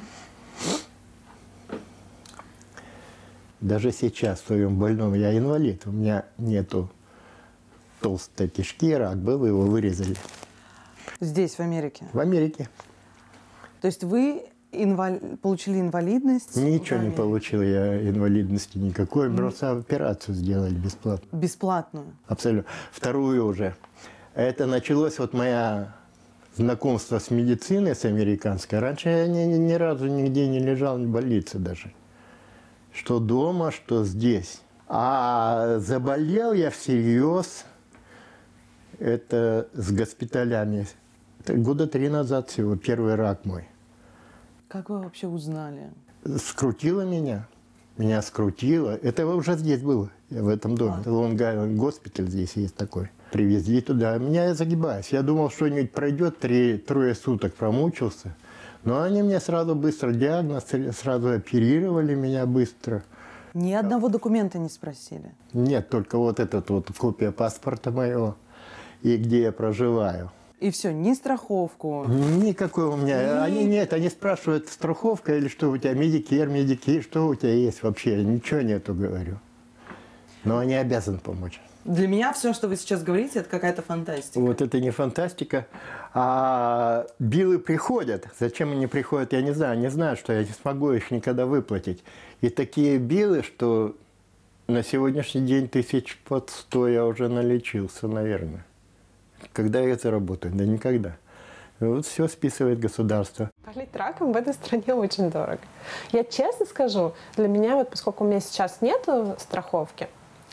Speaker 5: Даже сейчас в своем больном, я инвалид, у меня нету толстой кишки, рак был, его вырезали.
Speaker 1: Здесь, в Америке?
Speaker 5: В Америке.
Speaker 1: То есть вы инвал... получили инвалидность?
Speaker 5: Ничего не получил я инвалидности никакой, mm. просто операцию сделали бесплатно.
Speaker 1: Бесплатную?
Speaker 5: Абсолютно. Вторую уже. Это началось вот моя знакомство с медициной, с американской. Раньше я ни, ни разу нигде не лежал, в больнице даже. Что дома, что здесь. А заболел я всерьез, это с госпиталями. Это года три назад всего, первый рак мой.
Speaker 1: Как вы вообще узнали?
Speaker 5: Скрутило меня. Меня скрутило. Это уже здесь было, в этом доме. А. Лонг-Айленд госпиталь здесь есть такой. Привезли туда. Меня я загибаюсь. Я думал, что-нибудь пройдет, три, трое суток промучился. Но они мне сразу быстро диагноз, сразу оперировали меня быстро.
Speaker 1: Ни одного документа не спросили?
Speaker 5: Нет, только вот этот вот копия паспорта моего и где я проживаю.
Speaker 1: И все, ни страховку?
Speaker 5: Никакой у меня. Ни... Они нет, они спрашивают, страховка или что у тебя, медикер, медики, что у тебя есть вообще. Ничего нету, говорю. Но они обязаны помочь.
Speaker 1: Для меня все, что вы сейчас говорите, это какая-то фантастика.
Speaker 5: Вот это не фантастика. А биллы приходят. Зачем они приходят, я не знаю. Они знают, что я не смогу их никогда выплатить. И такие биллы, что на сегодняшний день тысяч под сто я уже налечился, наверное. Когда я заработаю? Да никогда. И вот все списывает государство.
Speaker 6: Болеть раком в этой стране очень дорого. Я честно скажу, для меня, вот поскольку у меня сейчас нет страховки,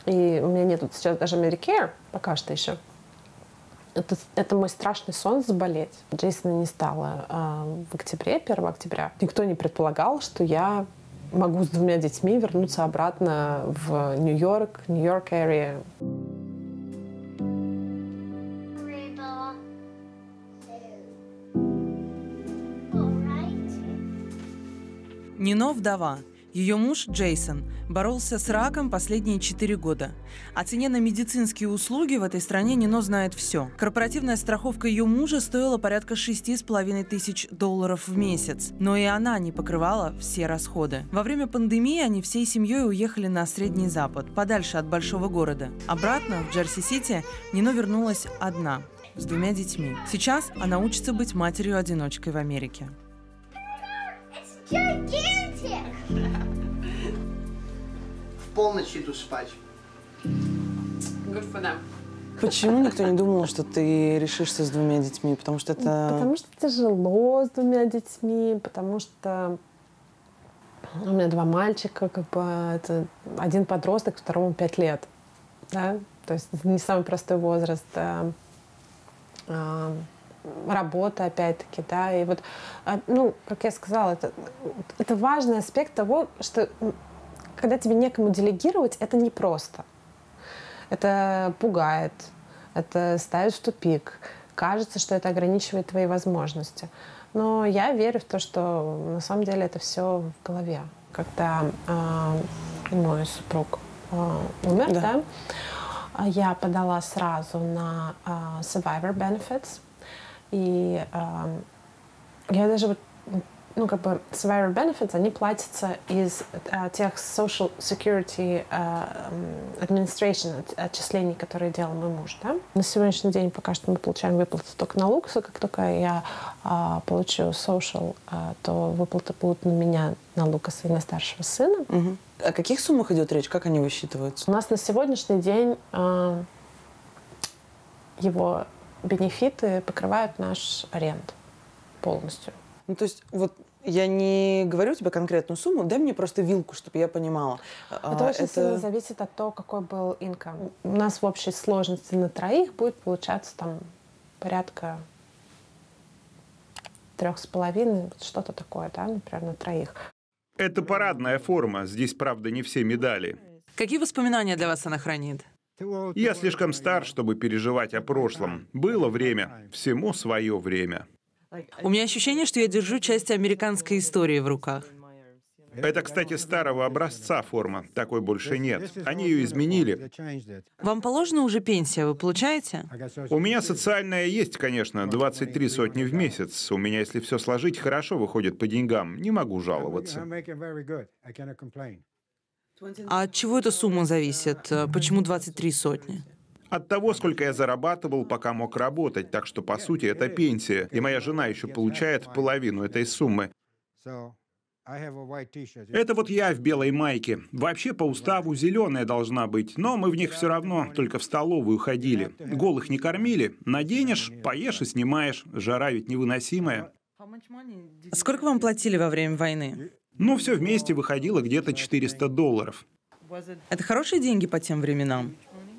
Speaker 6: и у меня нету сейчас даже Medicare, пока что еще. Это, это мой страшный сон заболеть. Джейсона не стало э, в октябре, первого октября. Никто не предполагал, что я могу с двумя детьми вернуться обратно в Нью-Йорк, Нью-Йорк area.
Speaker 1: Нино вдова. Ее муж Джейсон боролся с раком последние четыре года. О цене на медицинские услуги в этой стране Нино знает все. Корпоративная страховка ее мужа стоила порядка шести с половиной тысяч долларов в месяц. Но и она не покрывала все расходы. Во время пандемии они всей семьей уехали на Средний Запад, подальше от большого города. Обратно, в Джерси-Сити, Нино вернулась одна, с двумя детьми. Сейчас она учится быть матерью-одиночкой в Америке.
Speaker 12: В полночь иду спать.
Speaker 6: Good for them.
Speaker 1: Почему никто не думал, что ты решишься с двумя детьми? Потому что это...
Speaker 6: Потому что тяжело с двумя детьми, потому что у меня два мальчика, как бы это один подросток, второму пять лет. Да? То есть не самый простой возраст. А, а, работа, опять-таки, да. И вот, ну, как я сказала, это, это важный аспект того, что когда тебе некому делегировать, это непросто. Это пугает, это ставит в тупик. Кажется, что это ограничивает твои возможности. Но я верю в то, что на самом деле это все в голове. Когда э, мой супруг э, умер, да. Да, я подала сразу на э, survivor benefits. И э, я даже вот, ну, как бы, survivor benefits, они платятся из uh, тех social security uh, administration отчислений, которые делал мой муж, да. На сегодняшний день пока что мы получаем выплаты только на Лукаса. Как только я uh, получу social, uh, то выплаты будут на меня, на Лукаса и на старшего сына.
Speaker 1: Угу. О каких суммах идет речь? Как они высчитываются?
Speaker 6: У нас на сегодняшний день uh, его бенефиты покрывают наш аренд полностью.
Speaker 1: Ну, то есть, вот я не говорю тебе конкретную сумму, дай мне просто вилку, чтобы я понимала.
Speaker 6: Это очень
Speaker 1: это...
Speaker 6: сильно зависит от того, какой был инком. У нас в общей сложности на троих будет получаться там порядка трех с половиной, что-то такое, да, например, на троих.
Speaker 9: Это парадная форма, здесь, правда, не все медали.
Speaker 1: Какие воспоминания для вас она хранит?
Speaker 9: Я слишком стар, чтобы переживать о прошлом. Было время, всему свое время.
Speaker 1: У меня ощущение, что я держу часть американской истории в руках.
Speaker 9: Это, кстати, старого образца форма. Такой больше нет. Они ее изменили.
Speaker 1: Вам положена уже пенсия, вы получаете?
Speaker 9: У меня социальная есть, конечно, двадцать три сотни в месяц. У меня, если все сложить, хорошо выходит по деньгам. Не могу жаловаться.
Speaker 1: А от чего эта сумма зависит? Почему двадцать три сотни?
Speaker 9: От того, сколько я зарабатывал, пока мог работать. Так что, по сути, это пенсия. И моя жена еще получает половину этой суммы. Это вот я в белой майке. Вообще, по уставу, зеленая должна быть. Но мы в них все равно только в столовую ходили. Голых не кормили. Наденешь, поешь и снимаешь. Жара ведь невыносимая.
Speaker 1: Сколько вам платили во время войны?
Speaker 9: Ну, все вместе выходило где-то четыреста долларов.
Speaker 1: Это хорошие деньги по тем временам?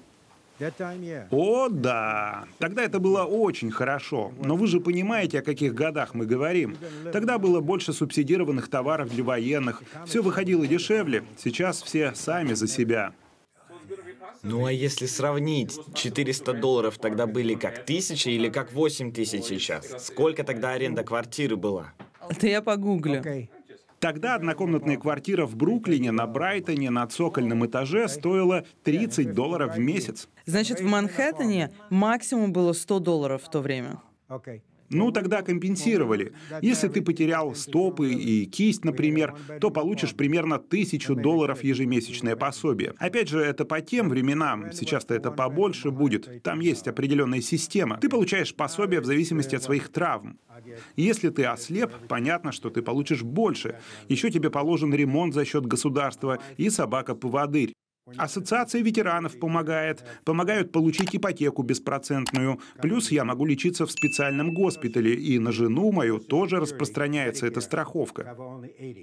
Speaker 9: О, да. Тогда это было очень хорошо. Но вы же понимаете, о каких годах мы говорим. Тогда было больше субсидированных товаров для военных. Все выходило дешевле. Сейчас все сами за себя.
Speaker 13: Ну а если сравнить, четыреста долларов тогда были как тысяча или как восемь тысяч сейчас? Сколько тогда аренда квартиры была?
Speaker 1: Это я погуглю.
Speaker 9: Тогда однокомнатная квартира в Бруклине, на Брайтоне, на цокольном этаже стоила тридцать долларов в месяц.
Speaker 1: Значит, в Манхэттене максимум было сто долларов в то время.
Speaker 9: Ну, тогда компенсировали. Если ты потерял стопы и кисть, например, то получишь примерно тысячу долларов ежемесячное пособие. Опять же, это по тем временам. Сейчас-то это побольше будет. Там есть определенная система. Ты получаешь пособие в зависимости от своих травм. Если ты ослеп, понятно, что ты получишь больше. Еще тебе положен ремонт за счет государства и собака-поводырь. Ассоциация ветеранов помогает. Помогают получить ипотеку беспроцентную. Плюс я могу лечиться в специальном госпитале. И на жену мою тоже распространяется эта страховка.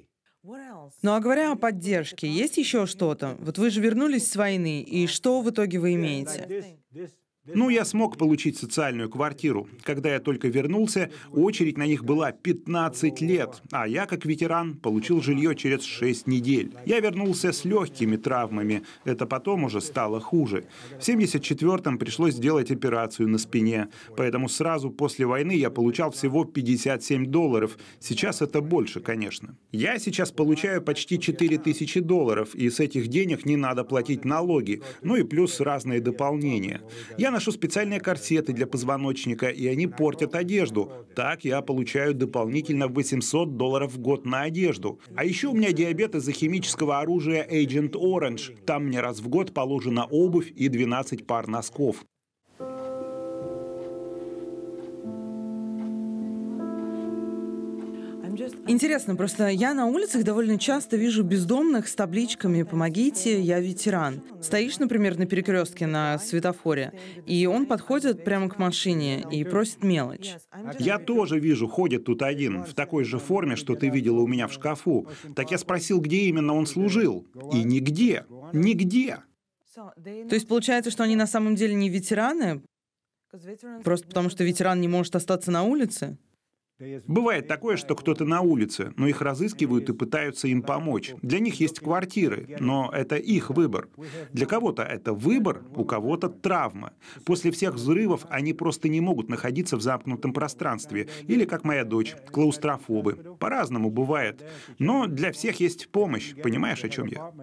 Speaker 1: Ну а говоря о поддержке, есть еще что-то? Вот вы же вернулись с войны, и что в итоге вы имеете?
Speaker 9: Ну, я смог получить социальную квартиру. Когда я только вернулся, очередь на них была пятнадцать лет, а я, как ветеран, получил жилье через шесть недель. Я вернулся с легкими травмами, это потом уже стало хуже. В семьдесят четвёртом пришлось сделать операцию на спине, поэтому сразу после войны я получал всего пятьдесят семь долларов. Сейчас это больше, конечно. Я сейчас получаю почти четыре тысячи долларов, и с этих денег не надо платить налоги, ну и плюс разные дополнения. Я ношу специальные корсеты для позвоночника, и они портят одежду. Так я получаю дополнительно восемьсот долларов в год на одежду. А еще у меня диабет из-за химического оружия Agent Orange. Там мне раз в год положена обувь и двенадцать пар носков.
Speaker 1: Интересно, просто я на улицах довольно часто вижу бездомных с табличками «Помогите, я ветеран». Стоишь, например, на перекрестке на светофоре, и он подходит прямо к машине и просит мелочь.
Speaker 9: Я тоже вижу, ходит тут один, в такой же форме, что ты видела у меня в шкафу. Так я спросил, где именно он служил. И нигде. Нигде.
Speaker 1: То есть получается, что они на самом деле не ветераны? Просто потому, что ветеран не может остаться на улице?
Speaker 9: Бывает такое, что кто-то на улице, но их разыскивают и пытаются им помочь. Для них есть квартиры, но это их выбор. Для кого-то это выбор, у кого-то травма. После всех взрывов они просто не могут находиться в замкнутом пространстве. Или, как моя дочь, клаустрофобы. По-разному бывает. Но для всех есть помощь. Понимаешь, о чем я?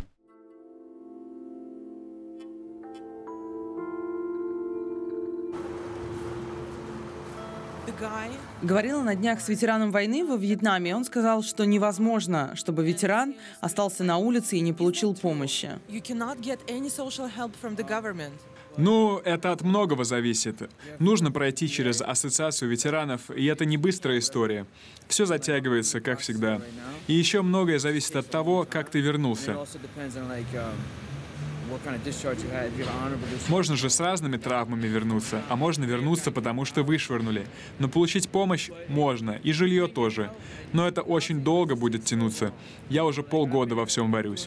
Speaker 1: Говорила на днях с ветераном войны во Вьетнаме. Он сказал, что невозможно, чтобы ветеран остался на улице и не получил помощи.
Speaker 14: Ну, это от многого зависит. Нужно пройти через ассоциацию ветеранов, и это не быстрая история. Все затягивается, как всегда. И еще многое зависит от того, как ты вернулся. Можно же с разными травмами вернуться, а можно вернуться, потому что вышвырнули. Но получить помощь можно, и жилье тоже. Но это очень долго будет тянуться. Я уже полгода во всем варюсь.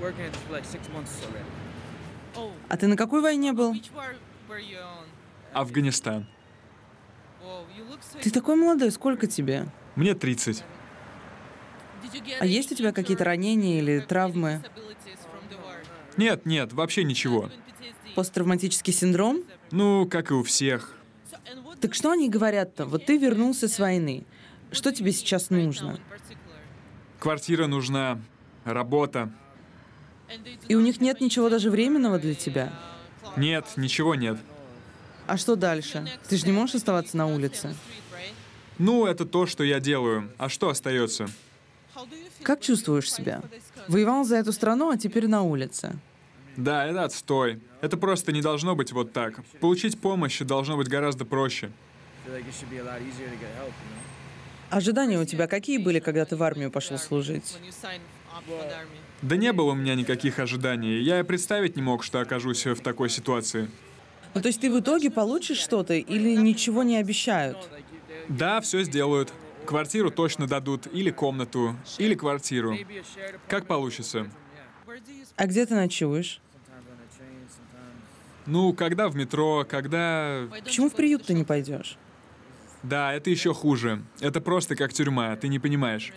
Speaker 1: А ты на какой войне был?
Speaker 14: Афганистан.
Speaker 1: Ты такой молодой, сколько тебе?
Speaker 14: Мне тридцать.
Speaker 1: А есть у тебя какие-то ранения или травмы?
Speaker 14: Нет, нет, вообще ничего.
Speaker 1: Посттравматический синдром?
Speaker 14: Ну, как и у всех.
Speaker 1: Так что они говорят-то? Вот ты вернулся с войны. Что тебе сейчас нужно?
Speaker 14: Квартира нужна, работа.
Speaker 1: И у них нет ничего даже временного для тебя?
Speaker 14: Нет, ничего нет.
Speaker 1: А что дальше? Ты же не можешь оставаться на улице?
Speaker 14: Ну, это то, что я делаю. А что остается?
Speaker 1: Как чувствуешь себя? Воевал за эту страну, а теперь на улице.
Speaker 14: Да, это отстой. Это просто не должно быть вот так. Получить помощь должно быть гораздо проще.
Speaker 1: Ожидания у тебя какие были, когда ты в армию пошел служить?
Speaker 14: Да не было у меня никаких ожиданий. Я и представить не мог, что окажусь в такой ситуации.
Speaker 1: Ну, то есть ты в итоге получишь что-то или ничего не обещают?
Speaker 14: Да, все сделают. Квартиру точно дадут, или комнату, или квартиру. Как получится.
Speaker 1: А где ты ночуешь?
Speaker 14: Ну, когда в метро, когда...
Speaker 1: Почему в приют ты не пойдешь?
Speaker 14: Да, это еще хуже. Это просто как тюрьма, ты не понимаешь.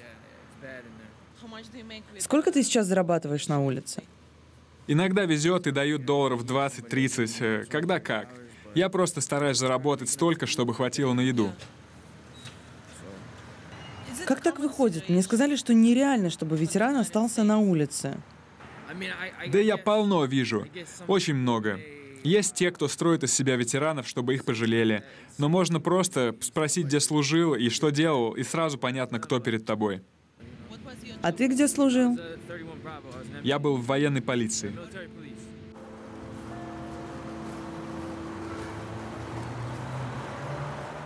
Speaker 1: Сколько ты сейчас зарабатываешь на улице?
Speaker 14: Иногда везет и дают долларов двадцать-тридцать, когда как. Я просто стараюсь заработать столько, чтобы хватило на еду.
Speaker 1: Как так выходит? Мне сказали, что нереально, чтобы ветеран остался на улице.
Speaker 14: Да я полно вижу. Очень много. Есть те, кто строит из себя ветеранов, чтобы их пожалели. Но можно просто спросить, где служил и что делал, и сразу понятно, кто перед тобой.
Speaker 1: А ты где служил?
Speaker 14: Я был в военной полиции.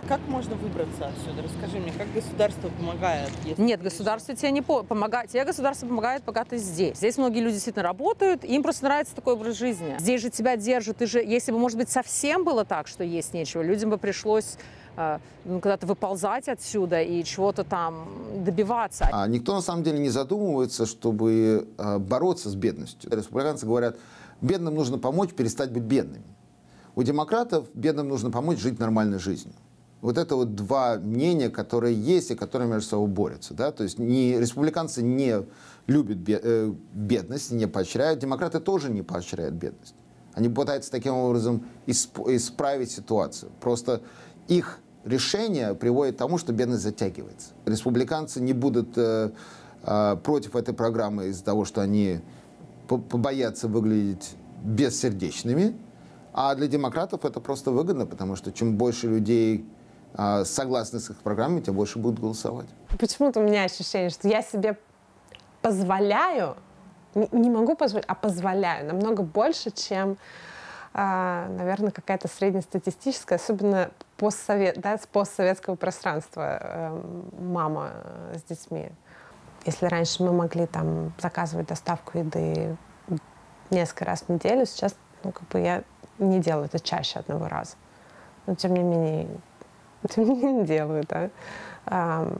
Speaker 1: Как можно выбраться отсюда? Расскажи мне, как государство помогает? Если...
Speaker 3: Нет, государство тебе не по- помогает. Тебе государство помогает, пока ты здесь. Здесь многие люди действительно работают, им просто нравится такой образ жизни. Здесь же тебя держат. Ты же, если бы, может быть, совсем было так, что есть нечего, людям бы пришлось э, ну, когда-то выползать отсюда и чего-то там добиваться.
Speaker 7: А никто на самом деле не задумывается, чтобы э, бороться с бедностью. Республиканцы говорят, бедным нужно помочь перестать быть бедными. У демократов бедным нужно помочь жить нормальной жизнью. Вот это вот два мнения, которые есть и которые между собой борются. Да? То есть не, республиканцы не любят бедность, не поощряют. Демократы тоже не поощряют бедность. Они пытаются таким образом исправить ситуацию. Просто их решение приводит к тому, что бедность затягивается. Республиканцы не будут э, э, против этой программы из-за того, что они побоятся выглядеть бессердечными. А для демократов это просто выгодно, потому что чем больше людей согласны с их программой, тем больше будут голосовать.
Speaker 6: Почему-то у меня ощущение, что я себе позволяю, не, не могу позволить, а позволяю намного больше, чем, э, наверное, какая-то среднестатистическая, особенно постсовет, да, с постсоветского пространства э, мама с детьми. Если раньше мы могли там заказывать доставку еды несколько раз в неделю, сейчас, ну, как бы я не делаю это чаще одного раза. Но, тем не менее, тем не менее делаю, да. А,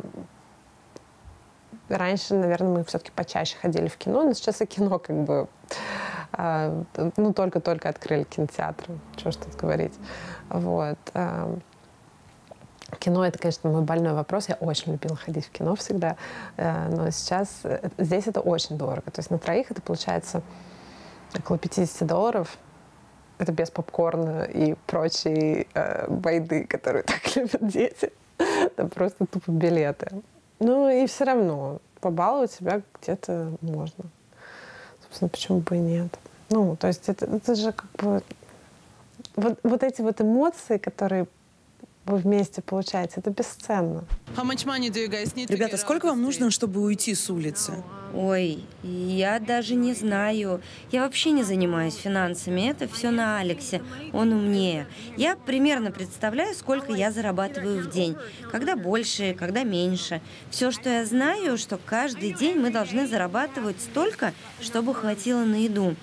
Speaker 6: раньше, наверное, мы все-таки почаще ходили в кино, но сейчас и кино как бы, а, ну, только-только открыли кинотеатры, чего ж тут говорить. Вот. А, кино — это, конечно, мой больной вопрос. Я очень любила ходить в кино всегда, но сейчас здесь это очень дорого. То есть на троих это получается около пятьдесят долларов. Это без попкорна и прочей э, байды, которые так любят дети. Это просто тупо билеты. Ну и все равно побаловать себя где-то можно. Собственно, почему бы и нет. Ну, то есть это, это же как бы... Вот, вот эти вот эмоции, которые вы вместе получаете, это бесценно.
Speaker 15: Ребята, сколько вам нужно, чтобы уйти с улицы?
Speaker 16: Ой, я даже не знаю. Я вообще не занимаюсь финансами. Это все на Алексе. Он умнее. Я примерно представляю, сколько я зарабатываю в день. Когда больше, когда меньше. Все, что я знаю, что каждый день мы должны зарабатывать столько, чтобы хватило на еду.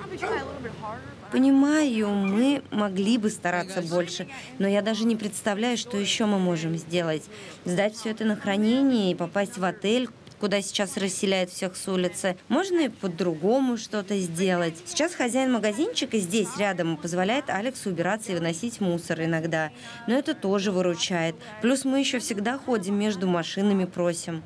Speaker 16: Понимаю, мы могли бы стараться больше, но я даже не представляю, что еще мы можем сделать. Сдать все это на хранение и попасть в отель, куда сейчас расселяют всех с улицы. Можно и по-другому что-то сделать. Сейчас хозяин магазинчика здесь рядом позволяет Алексу убираться и выносить мусор иногда. Но это тоже выручает. Плюс мы еще всегда ходим между машинами, просим.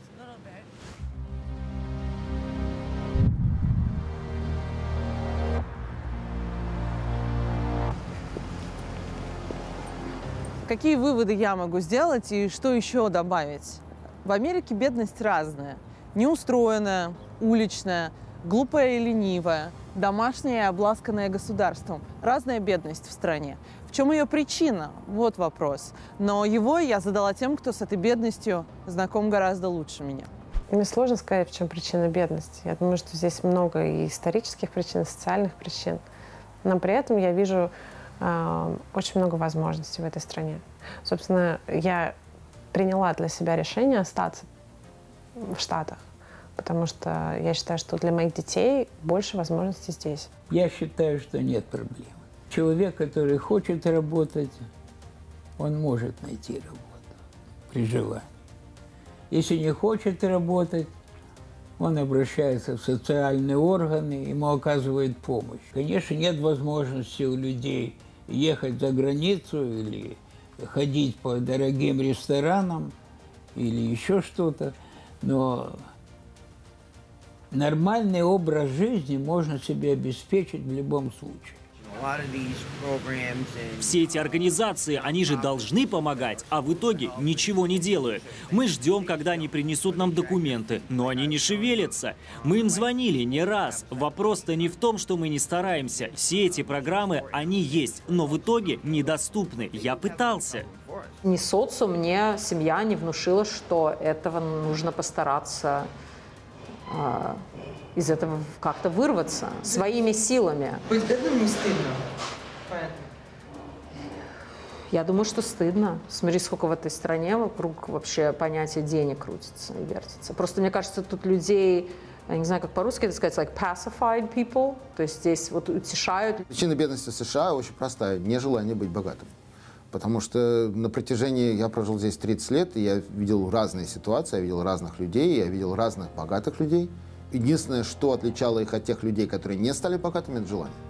Speaker 1: Какие выводы я могу сделать и что еще добавить? В Америке бедность разная. Неустроенная, уличная, глупая и ленивая, домашняя и обласканная государством. Разная бедность в стране. В чем ее причина? Вот вопрос. Но его я задала тем, кто с этой бедностью знаком гораздо лучше меня.
Speaker 6: Мне сложно сказать, в чем причина бедности. Я думаю, что здесь много и исторических причин, и социальных причин. Но при этом я вижу э, очень много возможностей в этой стране. Собственно, я приняла для себя решение остаться в Штатах, потому что я считаю, что для моих детей больше возможностей здесь.
Speaker 4: Я считаю, что нет проблем. Человек, который хочет работать, он может найти работу при желании. Если не хочет работать, он обращается в социальные органы, ему оказывают помощь. Конечно, нет возможности у людей ехать за границу или ходить по дорогим ресторанам или еще что-то, но нормальный образ жизни можно себе обеспечить в любом случае.
Speaker 2: Все эти организации, они же должны помогать, а в итоге ничего не делают. Мы ждем, когда они принесут нам документы, но они не шевелятся. Мы им звонили не раз. Вопрос-то не в том, что мы не стараемся. Все эти программы, они есть, но в итоге недоступны. Я пытался.
Speaker 3: Ни социум, ни семья не внушила, что этого нужно постараться э, из этого как-то вырваться своими силами.
Speaker 1: Быть бедным не стыдно.
Speaker 3: Я думаю, что стыдно. Смотри, сколько в этой стране вокруг вообще понятие денег крутится и вертится. Просто мне кажется, тут людей, я не знаю, как по-русски это сказать, like pacified people, то есть здесь вот утешают.
Speaker 7: Причина бедности в США очень простая – нежелание быть богатым. Потому что на протяжении, я прожил здесь тридцать лет, и я видел разные ситуации, я видел разных людей, я видел разных богатых людей. Единственное, что отличало их от тех людей, которые не стали богатыми – это желание.